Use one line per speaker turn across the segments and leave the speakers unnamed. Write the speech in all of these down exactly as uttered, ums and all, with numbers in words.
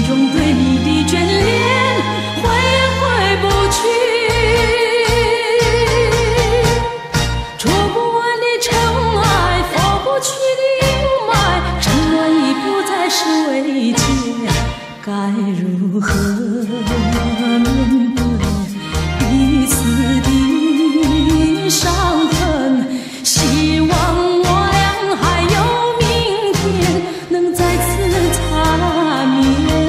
中对你的眷恋回也回不去，触不完的尘埃，拂不去的阴霾，沉沦已不再是慰藉，该如何面对彼此的伤痕？希望我俩还有明天，能再次擦面。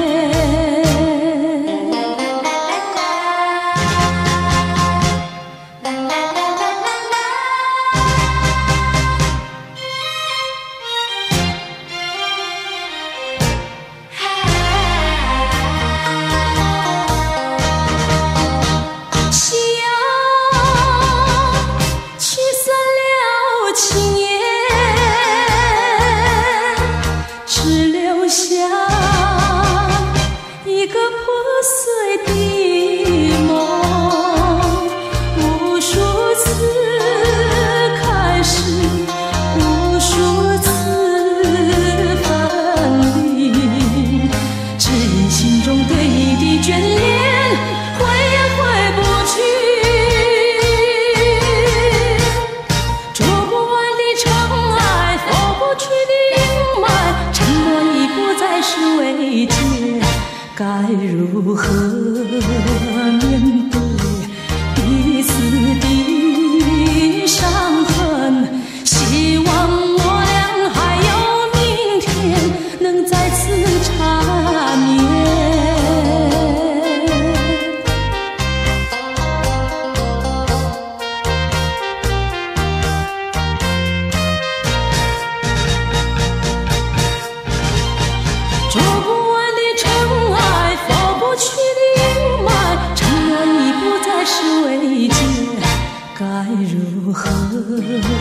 夕阳驱散了青烟，只留下一个破碎的梦。无数次开始，无数次分离，只因心中对你的眷恋回也回不去，触不完的尘埃，拂不去的阴霾，沉默已不再是慰藉，该如何面对彼此的伤痕？希望我俩还有明天，能再次缠绵。触不完的尘埃，拂不去的阴霾，沉沦已不再是慰藉，该如何